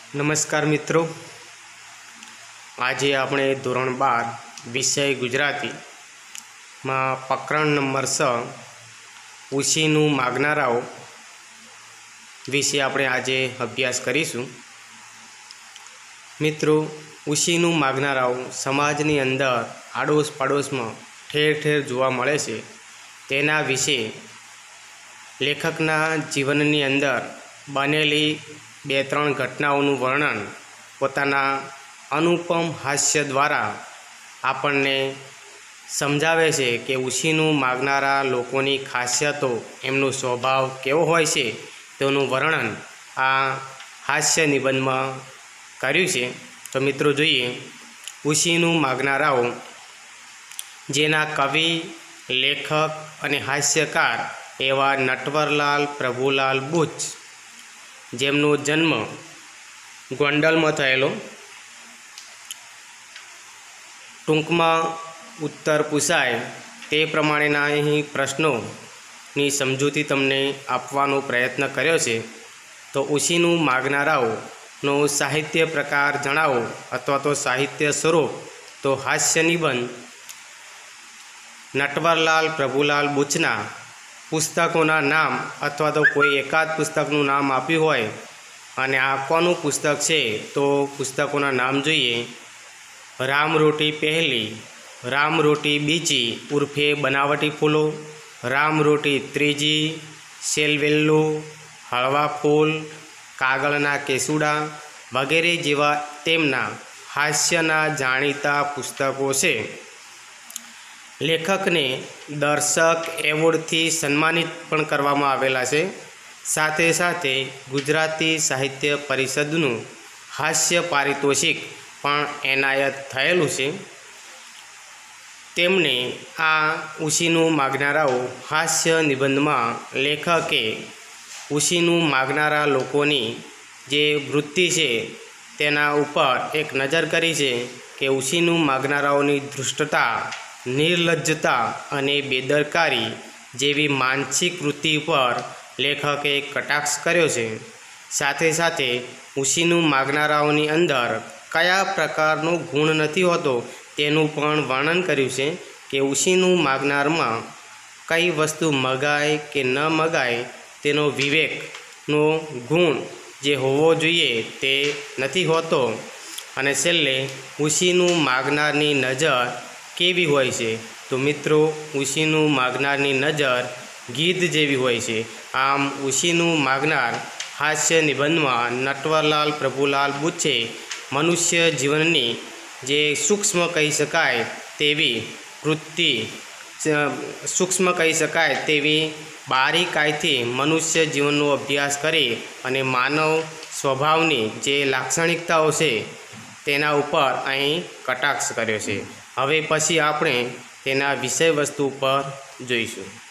નમસ્કાર મિત્રો, આજે આપણે ધોરણ 12 વિષય ગુજરાતીમાં પ્રકરણ નંબર 6 ઉછીનું માગનારાઓ વિશે આપણે આજે અભ્યાસ કરીશું। મિત્રો, ઉછીનું માગનારાઓ સમાજની અંદર આડોશ પાડોશમાં ઠેર ઠેર જોવા મળે છે। તેના વિશે લેખકના જીવનની અંદર બનેલી 2-3 ઘટનાઓનું વર્ણન પોતાના અનુપમ હાસ્ય દ્વારા આપણને સમજાવે છે કે ઉછીનું માગનારા લોકોની ખાસિયતો, એમનો સ્વભાવ કેવો હોય છે તેનું વર્ણન આ હાસ્ય નિબંધમાં કર્યું છે। તો મિત્રો જોઈએ, ઉછીનું માગનારાઓ, જેના કવિ, લેખક અને હાસ્યકાર એવા નટવરલાલ પ્રભુલાલ બુચ, જેમનો જન્મ ગોંડલમાં થયેલો। ટૂંકમાં ઉત્તર પૂછાય તે પ્રમાણેના અહીં પ્રશ્નોની સમજૂતી તમને આપવાનો પ્રયત્ન કર્યો છે। તો ઉછીનું માગનારાઓનો સાહિત્ય પ્રકાર જણાવો અથવા તો સાહિત્ય સ્વરૂપ। તો હાસ્ય નિબંધ નટવરલાલ પ્રભુલાલ બુચના પુસ્તકોના નામ અથવા તો કોઈ એકાદ પુસ્તકનું નામ આપ્યું હોય અને આ કોનું પુસ્તક છે તો પુસ્તકોના નામ જોઈએ। રામ રોટી પહેલી, રામ રોટી બીજી ઉર્ફે બનાવટી ફૂલો, રામ રોટી ત્રીજી, સેલવેલ્લું, હળવા ફૂલ, કાગળના કેસુડા વગેરે જેવા તેમના હાસ્યના જાણીતા પુસ્તકો છે। લેખકને દર્શક એવોર્ડથી સન્માનિત પણ કરવામાં આવેલા છે। સાથે સાથે ગુજરાતી સાહિત્ય પરિષદનું હાસ્ય પારિતોષિક પણ એનાયત થયેલું છે। તેમને આ ઉછીનું માગનારાઓ હાસ્ય નિબંધમાં લેખકે ઉછીનું માગનારા લોકોની જે વૃત્તિ છે તેના ઉપર એક નજર કરી છે કે ઉછીનું માગનારાઓની ધૃષ્ટતા, નિર્લજ્જતા અને બેદરકારી જેવી માનસિક વૃત્તિ પર લેખકે કટાક્ષ કર્યો છે। સાથે સાથે ઉછીનું માગનારાઓની અંદર કયા પ્રકારનો ગુણ નથી હોતો તેનું પણ વર્ણન કર્યું છે કે ઉછીનું માગનારમાં કઈ વસ્તુ મગાય કે ન મગાય તેનો વિવેકનો ગુણ જે હોવો જોઈએ તે નથી હોતો। અને છેલ્લે ઉછીનું માગનારની નજર કેવી હોય છે તો મિત્રો, ઉછીનું માગનારની નજર ગીધ જેવી હોય છે। આમ ઉછીનું માગનાર હાસ્ય નિબંધમાં નટવરલાલ પ્રભુલાલ બુચે મનુષ્ય જીવનની જે સૂક્ષ્મ કહી શકાય તેવી વૃત્તિ, સૂક્ષ્મ કહી શકાય તેવી બારીકાઈથી મનુષ્ય જીવનનો અભ્યાસ કરી અને માનવ સ્વભાવની જે લાક્ષણિકતાઓ છે તેના ઉપર અહીં કટાક્ષ કર્યો છે। હવે પછી આપણે તેના વિષય વસ્તુ પર જોઈશું।